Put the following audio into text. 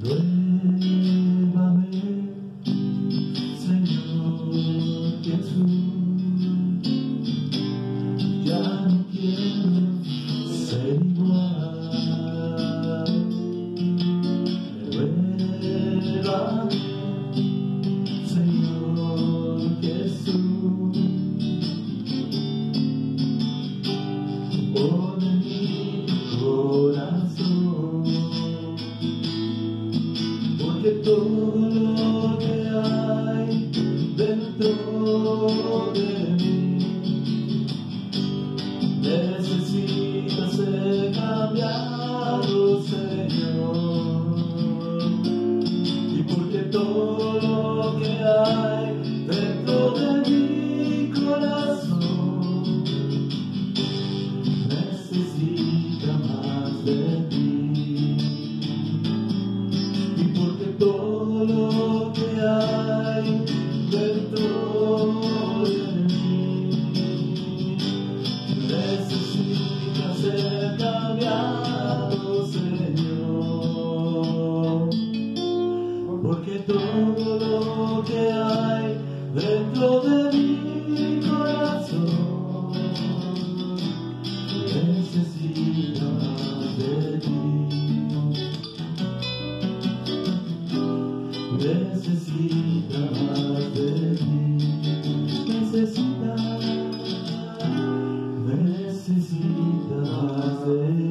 Renuévame, Señor Jesús, ya no quiero ser igual. Renuévame, Señor Jesús, pon en mi corazón, porque todo lo que hay dentro de mí necesita ser cambiado, Señor. Y porque todo lo que hay dentro de mi corazón necesita más de ti. Y porque todo lo que hay dentro de mí necesita ser cambiado, Señor. Porque todo lo que hay dentro de mi corazón necesita más de ti. Necesita más de ti. Necesita más de ti.